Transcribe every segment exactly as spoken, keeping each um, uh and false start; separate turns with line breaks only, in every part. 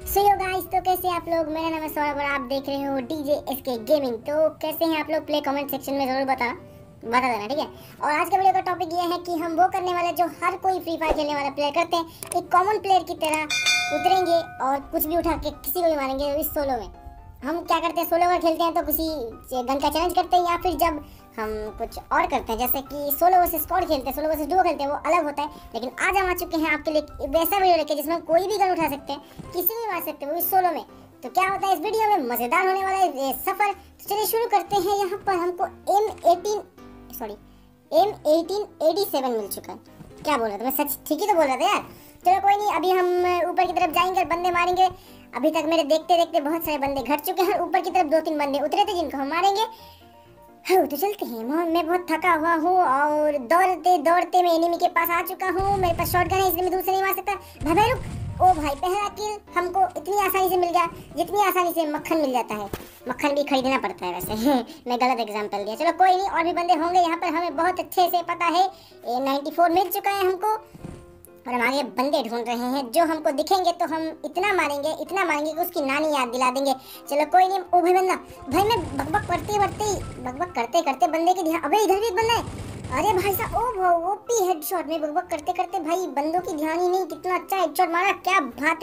सो yo guys, तो कैसे आप लोग। मेरा नाम है सौरभ और आप देख रहे हो डीजे एसके गेमिंग। तो कैसे हैं आप लोग, प्ले कमेंट सेक्शन में जरूर बता बता देना, ठीक है। और आज के वीडियो का टॉपिक ये है कि हम वो करने वाले जो हर कोई फ्री फायर खेलने वाला प्लेयर करते हैं। एक कॉमन प्लेयर की तरह उतरेंगे और कुछ भी उठा के किसी को भी मारेंगे। इस सोलो में हम क्या करते हैं, सोलो अगर खेलते हैं तो किसी गन का चैलेंज करते हैं, या फिर जब हम कुछ और करते हैं जैसे कि सोलो वर्सेस स्क्वाड खेलते हैं, सोलो वर्सेस डुओ खेलते हैं, वो अलग होता है। लेकिन आज हम आ चुके हैं आपके लिए वैसा वीडियो लेके जिसमें कोई भी गन उठा सकते हैं, किसी भी मार सकते हैं, वो इस सोलो में। तो क्या होता है इस वीडियो में, मजेदार होने वाला है ये सफर। तो चलिए शुरू करते हैं। यहाँ पर हमको M eighteen sorry M eighteen eighty seven मिल चुका है। क्या बोल रहा था मैं, सच ठीक ही तो बोल रहा था यार। चलो कोई नहीं, अभी हम ऊपर की तरफ जाएंगे और बंदे मारेंगे। अभी तक मेरे देखते देखते बहुत सारे बंदे घट चुके हैं। ऊपर की तरफ दो तीन बंदे उतरे थे जिनको हम मारेंगे। हाँ तो चलते हैं। मैं बहुत थका हुआ हूँ और दौड़ते दौड़ते मैं एनिमी के पास आ चुका हूँ। मेरे पास शॉटगन है इसलिए मैं दूर से नहीं मार सकता। भाई भाई रुक। ओ भाई, पहला किल हमको इतनी आसानी से मिल गया जितनी आसानी से मक्खन मिल जाता है। मक्खन भी खरीदना पड़ता है वैसे मैं गलत एग्जांपल दिया। चलो कोई नहीं, और भी बंदे होंगे यहाँ पर, हमें बहुत अच्छे से पता है। ए नाइन्टी फोर मिल चुका है हमको और हम आगे बंदे ढूंढ रहे हैं जो हमको दिखेंगे तो हम इतना मारेंगे इतना मारेंगे कि उसकी नानी याद दिला देंगे। चलो कोई नहीं। ओ भाई बंदा, भाई मैं बकबक करते करते बकबक करते करते बंदे के ध्यान, अबे इधर भी एक बंदा है। अरे भाई साहब, ओ ओपी हेडशॉट में बकबक करते करते भाई बंदों की ध्यान ही नहीं, कितना अच्छा हेडशॉट मारा, क्या बात है।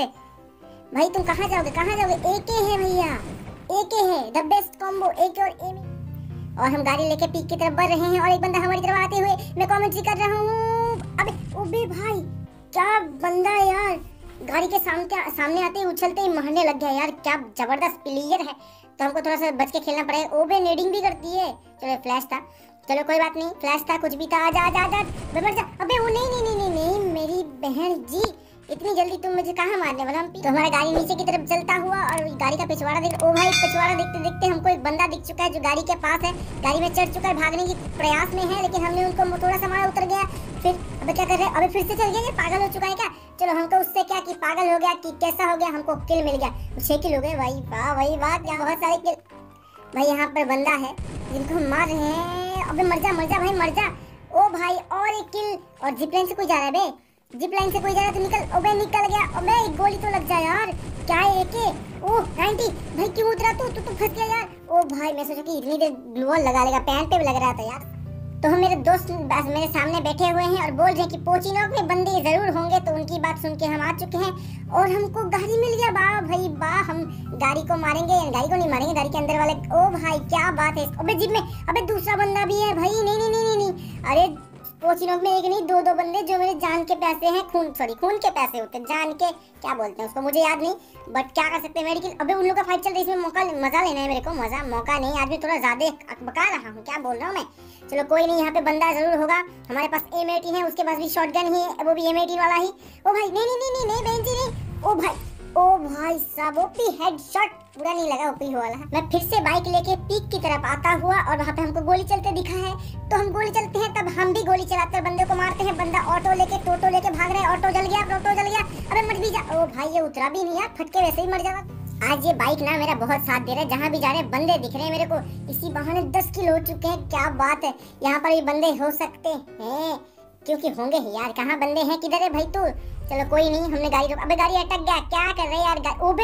भाई तुम कहाँ जाओगे कहाँ जाओगे, एके है भैया, एके है द बेस्ट कॉम्बो, एके और एम। और हम गाड़ी लेके पीक की तरफ बढ़ रहे हैं और एक बंदा हमारी तरफ आते हुए मैं कमेंट्री कर रहा हूँ। अबे ओबे भाई, क्या बंदा है यार, गाड़ी के सामने सामने आते ही उछलते ही मारने लग गया यार। क्या जबरदस्त प्लेयर है। तो हमको थोड़ा सा बच के खेलना पड़ेगा। ओबे नेडिंग भी करती है। चलो फ्लैश था, चलो कोई बात नहीं, फ्लैश था कुछ भी था। आजा आजा आजा मर जा। अबे वो नहीं नहीं नहीं नहीं नहीं मेरी बहन जी, इतनी जल्दी तुम मुझे कहाँ मारने वाला। तो हमारा गाड़ी नीचे की तरफ चलता हुआ और गाड़ी का पिछवाड़ा देख। ओ भाई पिछवाड़ा देखते देखते हमको एक बंदा दिख चुका है जो गाड़ी के पास है, गाड़ी में चढ़ चुका है, भागने की प्रयास में है, लेकिन हमने उनको थोड़ा सा मारा, उतर गया। फिर अबे क्या कर रहे हैं, अबे फिर से चल गया, ये पागल हो चुका है क्या। चलो हमको उससे क्या कि पागल हो गया कि कैसा हो गया, हमको किल मिल गया, छह किल हो गए भाई। वाह वही बात, यहाँ बहुत सारे किल। भाई यहाँ पर बंदा है जिनको हम मार रहे हैं। अबे मर जा मर जा भाई मर जा। ओ भाई और एक किल। और जिप लाइन से कोई जा रहा है बे, जिप लाइन से कोई जा रहा है तो निकल। ओबे निकल गया। अबे एक गोली तो लग जाए यार, क्या है एके। ओ नाइन्टी भाई क्यों उतरा तू, तू तो फंस गया यार। ओ भाई मैं सोचा कि इतनी देर ग्लूवॉल लगा लेगा, पैंट पे भी लग रहा था यार। तो हम मेरे दोस्त बस मेरे सामने बैठे हुए हैं और बोल रहे हैं कि पोचिनोक में बंदे जरूर होंगे। तो उनकी बात सुन के हम आ चुके हैं और हमको गाड़ी मिल गया। वाह भाई वाह, हम गाड़ी को मारेंगे, गाड़ी को नहीं मारेंगे, गाड़ी के अंदर वाले। ओ भाई क्या बात है। अबे जिप में अबे दूसरा बंदा भी है भाई। नहीं नहीं नहीं नहीं, अरे पोचिनोक में एक नहीं दो दो बंदे जो मेरे जान के पैसे हैं, खून सॉरी खून के पैसे होते हैं, जान के क्या बोलते हैं उसको मुझे याद नहीं, बट क्या कर सकते हैं मेडिकल। अबे उन लोगों का फाइट चल रही है, इसमें मौका मजा लेना है मेरे को, मजा मौका नहीं। आज भी थोड़ा ज्यादा बका रहा हूँ, क्या बोल रहा हूँ मैं। चलो कोई नहीं, यहाँ पे बंदा जरूर होगा। हमारे पास एम एटीन है, उसके पास भी शॉटगन ही है, वो भी एम एटीन वाला ही। ओ भाई नहीं नहीं नहीं नहीं बहन जी नहीं। ओ भाई ओ भाई साहब, ओपी हेडशॉट, पूरा नहीं लगा, ओपी वाला। मैं फिर से बाइक लेके पीक की तरफ आता हुआ और वहाँ पे हमको गोली चलते दिखा है। तो हम गोली चलते हैं तब हम भी गोली चलाते हैं, बंदे को मारते हैं। बंदा ऑटो लेके टोटो लेके भाग रहा है, ऑटो जल गया, ऑटो जल गया। अबे मर भी जा। ओ भाई ये उतरा भी नहीं यार, फटके वैसे ही मर जाएगा। आज ये बाइक ना मेरा बहुत साथ दे रहा है, जहाँ भी जा रहे हैं बंदे दिख रहे हैं मेरे को। इसी बहाने दस किलो हो चुके हैं, क्या बात है। यहाँ पर भी बंदे हो सकते हैं, क्योंकि होंगे ही यार। कहाँ बंदे हैं, किधर है भाई तू। चलो कोई नहीं, हमने गाड़ी रोक। अबे गाड़ी अटक गया, क्या कर रहे हैं यार। ओबे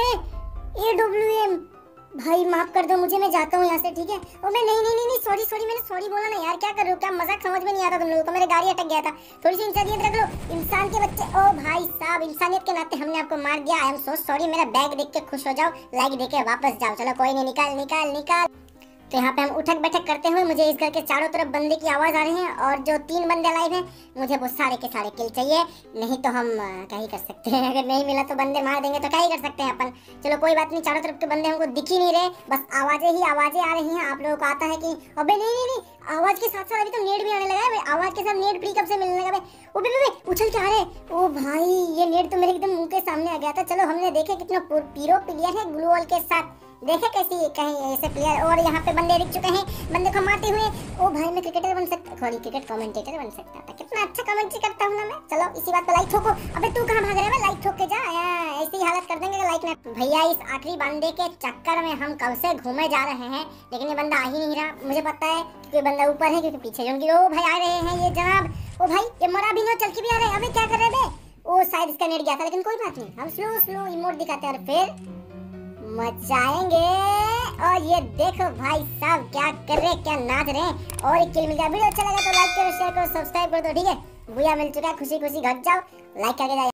ए डब्ल्यू एम भाई माफ कर दो मुझे, मैं जाता हूँ यहाँ से, ठीक है। ओबे नहीं नहीं नहीं सॉरी सॉरी, मैंने सॉरी बोला ना यार, क्या कर रहे हो, क्या मजाक समझ में नहीं आता तुम लोगों को। मेरे गाड़ी अटक गया था, थोड़ी सी इंसानियत रख लो इंसान के बच्चे। ओ भाई साहब, इंसानियत के नाते हमने आपको मार दिया, आई एम सो सॉरी। मेरा बैग देख के खुश हो जाओ, लाइक देके वापस जाओ। चलो कोई नहीं, निकाल निकाल निकाल। तो यहाँ पे हम उठक बैठक करते हुए, मुझे इस घर के चारों तरफ बंदे की आवाज आ रही है और जो तीन बंदे लाइव हैं मुझे वो सारे के सारे किल चाहिए, नहीं तो हम क्या ही कर सकते हैं। अगर नहीं मिला तो बंदे मार देंगे, तो क्या ही कर सकते हैं अपन। चलो कोई बात नहीं, चारों तरफ के बंदे हमको दिख ही नहीं रहे, बस आवाजें ही आवाजें आ रही हैं। आप लोगों को आता है कि अबे नहीं नहीं नहीं, आवाज के साथ साथ अभी तो नेट भी आने लगा है। आवाज के साथ नेट फ्री कब से मिलने लगा भाई। ओबे बे उछल के आ रहे। ओ भाई ये नेट तो मेरे एकदम मुंह के सामने आ गया था। चलो हमने देखे कितना पीरो प्लेयर है ग्लू वॉल के साथ, देखे कैसी कहीं ऐसे प्लेयर। और यहाँ पे बंदे दिख चुके हैं, बंदे को मारते हुए। ओ भाई मैं क्रिकेटर बन सकता, सॉरी क्रिकेट कमेंटेटर बन सकता था, कितना अच्छा कमेंट्री करता हूँ ना मैं। चलो इसी बात पे लाइक ठोको। अबे तू कहाँ भाग रहा है, लाइक ठोक के जा, ऐसी ही हालत कर देंगे लाइक ना। भैया इस आखिरी बंदे के चक्कर में हम कब से घूमे जा रहे हैं, लेकिन ये बंदा आ ही नहीं रहा। मुझे पता है कि बंदा ऊपर है क्योंकि पीछे जो। ओ भाई आ रहे हैं ये जनाब। ओ भाई ये मरा भी ना, चल के भी आ रहे हैं। अबे क्या कर रहे हैं, ओ शायद इसका नेट गया था, लेकिन कोई बात नहीं, हम स्लो स्लो इमोट दिखाते हैं और फिर मचाएंगे। और ये देखो भाई साहब क्या कर रहे, क्या नाच रहे हैं। और एक किल मिल गया। वीडियो अच्छा लगा तो लाइक करो, शेयर करो, सब्सक्राइब कर दो, ठीक है। भूया मिल चुका है, खुशी खुशी घर जाओ, लाइक करके जाओ।